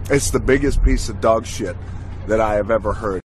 It's the biggest piece of dog shit that I have ever heard.